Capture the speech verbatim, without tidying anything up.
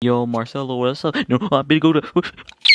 Yo, Marcelo, what's up? No, I'm gonna go to.